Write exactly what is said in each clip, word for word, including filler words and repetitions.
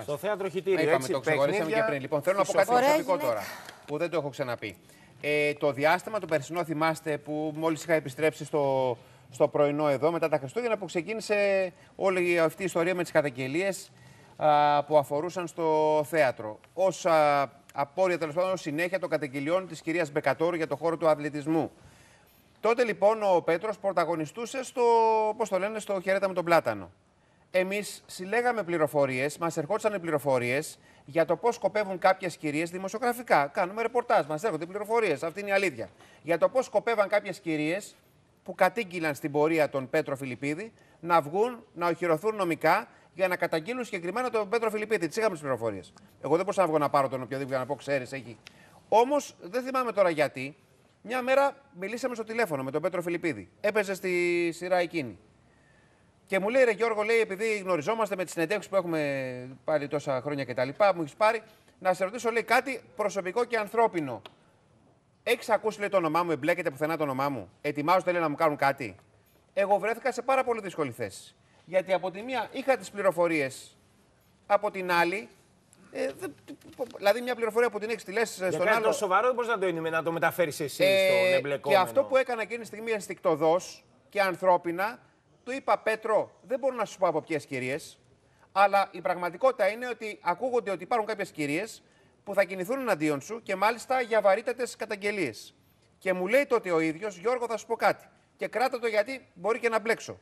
Στο θέατρο Χιτήριο. Είπαμε, το ξεχωρίσαμε και πριν. Λοιπόν, θέλω να πω κάτι προσωπικό τώρα, που δεν το έχω ξαναπεί. Ε, το διάστημα το περσινό, θυμάστε, που μόλις είχα επιστρέψει στο, στο πρωινό εδώ, μετά τα Χριστούγεννα, που ξεκίνησε όλη αυτή η ιστορία με τις καταγγελίες α, που αφορούσαν στο θέατρο. Ως α, απόρρια, τέλος πάντων, ως συνέχεια των καταγγελιών της κυρίας Μπεκατόρου για το χώρο του αθλητισμού. Τότε λοιπόν ο Πέτρος πρωταγωνιστούσε στο, πώς το λένε, στο Χαιρέτα με τον Πλάτανο. Εμείς συλλέγαμε πληροφορίες, μας ερχόντουσαν πληροφορίες για το πώς σκοπεύουν κάποιες κυρίες δημοσιογραφικά. Κάνουμε ρεπορτάζ, μας έρχονται πληροφορίες, αυτή είναι η αλήθεια. Για το πώς σκοπεύαν κάποιες κυρίες που κατήγγυλαν στην πορεία τον Πέτρο Φιλιππίδη να βγουν, να οχυρωθούν νομικά για να καταγγείλουν συγκεκριμένα τον Πέτρο Φιλιππίδη. Τι είχαμε τις πληροφορίες. Εγώ δεν μπορούσα να βγω να πάρω τον οποιοδήποτε να πω, ξέρεις, έχει. Όμως δεν θυμάμαι τώρα γιατί. Μια μέρα μιλήσαμε στο τηλέφωνο με τον Πέτρο Φιλιππίδη. Έπαιζε στη σειρά εκείνη. Και μου λέει, ρε Γιώργο, λέει, επειδή γνωριζόμαστε με τις συνεντεύξεις που έχουμε πάλι τόσα χρόνια κτλ., μου έχεις πάρει, να σε ρωτήσω, λέει, κάτι προσωπικό και ανθρώπινο. Έχεις ακούσει, λέει, το όνομά μου, εμπλέκεται πουθενά το όνομά μου. Ετοιμάζονται, λέει, να μου κάνουν κάτι. Εγώ βρέθηκα σε πάρα πολύ δύσκολη θέση. Γιατί από τη μία είχα τις πληροφορίες, από την άλλη. Ε, δε, δηλαδή, μια πληροφορία που την έχει τη λες στον άλλο. Για κάτι σοβαρό δεν μπορείς να το, είναι, να το μεταφέρεις εσύ ε, στον εμπλεκόμενο. Και αυτό που έκανα εκείνη τη στιγμή ενστικτωδώς και ανθρώπινα, του είπα, Πέτρο, δεν μπορώ να σου πω από ποιες κυρίες, αλλά η πραγματικότητα είναι ότι ακούγονται ότι υπάρχουν κάποιες κυρίες που θα κινηθούν εναντίον σου και μάλιστα για βαρύτατες καταγγελίες. Και μου λέει τότε ο ίδιος, Γιώργο, θα σου πω κάτι. Και κράτα το γιατί μπορεί και να μπλέξω.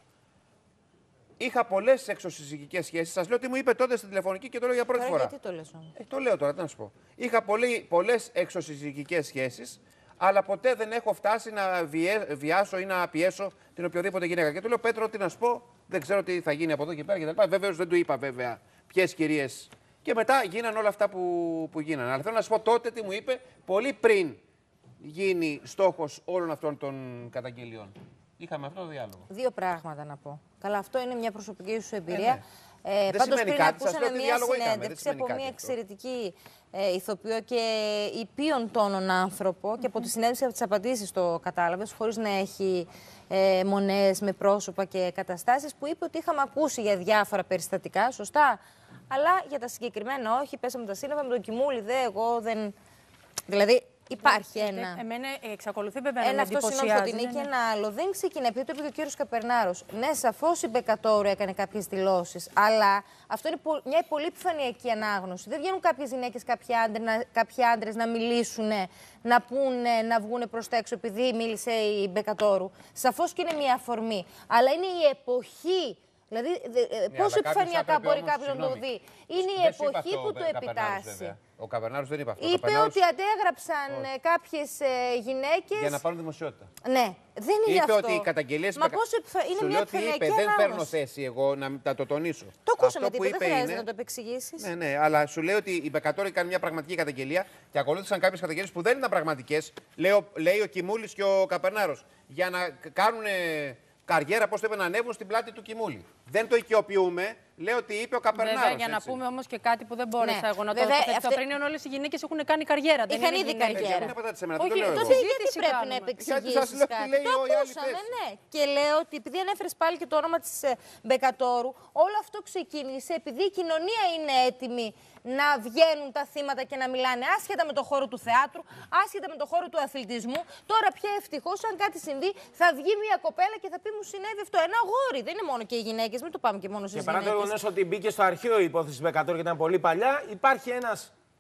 Είχα πολλές εξωσυζυγικές σχέσεις. Σας λέω τι μου είπε τότε στην τηλεφωνική και το λέω για πρώτη τώρα φορά. Γιατί το λες όμως. Ε, το λέω τώρα, τι να σου πω. Είχα πολλές εξωσυζυγικές σχέσεις, αλλά ποτέ δεν έχω φτάσει να βιέ, βιάσω ή να πιέσω την οποιοδήποτε γυναίκα. Και του λέω, Πέτρο, τι να σου πω, δεν ξέρω τι θα γίνει από εδώ και πέρα κτλ. Βεβαίως δεν του είπα βέβαια ποιες κυρίες. Και μετά γίνανε όλα αυτά που, που γίνανε. Αλλά θέλω να σου πω τότε τι μου είπε, πολύ πριν γίνει στόχος όλων αυτών των καταγγελιών. Είχαμε αυτό το διάλογο. Δύο πράγματα να πω. Καλά, αυτό είναι μια προσωπική σου εμπειρία. Ε, ναι. Ε, πάντως πριν κάτι, ακούσαμε μια συνέντευξη από μια εξαιρετική ε, ηθοποιό και υπείων τόνων άνθρωπο, mm-hmm. και από τη συνέντευξη από τις απαντήσεις το κατάλαβες, χωρίς να έχει ε, μονές με πρόσωπα και καταστάσεις, που είπε ότι είχαμε ακούσει για διάφορα περιστατικά, σωστά, αλλά για τα συγκεκριμένα όχι, πέσαμε τα σύννεφα με τον Κιμούλη, δε, εγώ δεν... Δηλαδή, υπάρχει ε, ένα. Εμένα εξακολουθεί βέβαια ένα να με αυτό εντυπωσιάζει. Φωτεινή, και ένα άλλο. Δεν ξεκινάει, επειδή το είπε και ο κύριος Καπερνάρος. Ναι, σαφώς η Μπεκατόρου έκανε κάποιες δηλώσεις, αλλά αυτό είναι μια πολύ επιφανειακή ανάγνωση. Δεν βγαίνουν κάποιες γυναίκες, κάποιοι άντρες, να, κάποιοι άντρες να μιλήσουν, να πούνε, να βγουν προς τα έξω επειδή μίλησε η Μπεκατόρου. Σαφώς και είναι μια αφορμή. Αλλά είναι η εποχή. Δηλαδή, ναι, πόσο επιφανειακά μπορεί κάποιο να το δει. Είναι η εποχή που το επιτάσσει. Ο Καπερνάρος δεν είπε αυτό. Είπε Καπερνάρος... ότι αντέγραψαν κάποιες ε, γυναίκες. Για να πάρουν δημοσιότητα. Ναι, δεν είναι είπε αυτό. Είπε ότι οι καταγγελίες. Μα πόσο επιφα... είναι μια επιφανειακή ανάγνωση. Δεν παίρνω θέση εγώ να τα το τονίσω. Το ακούσαμε αυτό τι είπε, δεν χρειάζεται είναι... να το επεξηγήσεις. Ναι, ναι, αλλά σου λέει ότι η Μπεκατόρου έκανε μια πραγματική καταγγελία και ακολούθησαν κάποιες καταγγελίες που δεν ήταν πραγματικές. Λέει ο Κιμούλης και ο Καπερνάρος. Για να κάνουν καριέρα, πώς το είπε, να ανέβουν στην πλάτη του Κιμούλη. Δεν το οικειοποιούμε. Λέω ότι είπε ο Καπερνάρος. Βέβαια, για να έτσι. πούμε όμως και κάτι που δεν μπόρεσα ναι. εγώ να Βέβαια, το πω. αυτή... Πριν είναι όλες οι γυναίκες έχουν κάνει καριέρα. Είχαν δεν ήδη καριέρα. Όχι, τότε γιατί πρέπει να επεξηγήσεις κάτι. Το ακούσαμε, ναι. Και λέω ότι επειδή ανέφερες πάλι και το όνομα της Μπεκατόρου, όλο αυτό ξεκίνησε επειδή η κοινωνία είναι έτοιμη να βγαίνουν τα θύματα και να μιλάνε άσχετα με το χώρο του θεάτρου, άσχετα με το χώρο του αθλητισμού. Τώρα πια ευτυχώς, αν κάτι συμβεί, θα βγει μια κοπέλα και θα πει μου συνέβη αυτό. Ένα αγόρι, δεν είναι μόνο και οι γυναίκες, μην το πάμε και μόνο στις γυναίκες. Και παρά το γεγονός ότι μπήκε στο αρχείο η υπόθεση της Μπεκατόρου και ήταν πολύ παλιά, υπάρχει ένας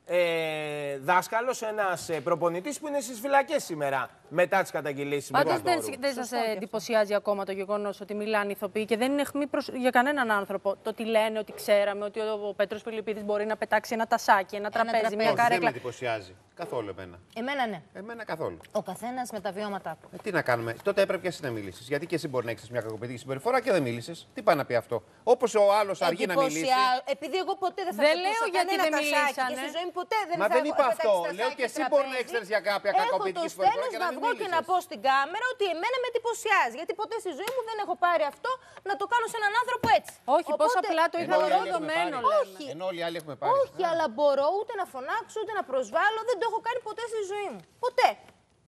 ε, δάσκαλος, ένας ε, προπονητής που είναι στις φυλακές σήμερα μετά τις καταγγελίες της Μπεκατόρου. Πάντως δεν, δεν σας εντυπωσιάζει ακόμα το γεγονός ότι μιλάνε ηθοποιοί και δεν είναι αιχμή προς, για κανέναν άνθρωπο. Το ότι λένε, ότι ξέραμε ότι ο, ο Πέτρος Φιλιππίδης μπορεί να πετάξει ένα τασάκι, ένα, ένα τραπέζι, τραπέζι, μια καρέκλα. Δεν με εντυπωσιάζει καθόλου εμένα. Εμένα ναι. Εμένα καθόλου. Ο καθένας με τα βιώματά του. Ε, τι να κάνουμε. Τότε έπρεπε και εσύ να μιλήσεις. Γιατί και εσύ μπορεί να έχεις μια κακοποιητική συμπεριφορά και δεν μίλησες. Τι πάει να πει αυτό. Όπως ο άλλος αργεί να μιλήσει. Επειδή εγώ ποτέ δεν θα δεν λέω γιατί δεν μιλήσανε. Και στη ζωή μου ποτέ δεν Μα θα δεν είπα αυτό. Λέω και εσύ μπορεί να έχεις για κάποια κακοποιητική συμπεριφορά. Έχω το στένος να βγω και να πω στην κάμερα ότι εμένα με εντυπωσιάζει. Γιατί ποτέ στη ζωή μου δεν έχω πάρει αυτό να το κάνω σε έναν άνθρωπο έτσι. Όχι, πώς απλά το είχα δεδομένο. Όχι. Ενώ όλοι οι άλλοι έχουμε πάρει. Όχι, αλλά μπορώ ούτε να φωνάξω ούτε να προσβάλλω. Δεν το έχω κάνει ποτέ στη ζωή μου. Ποτέ.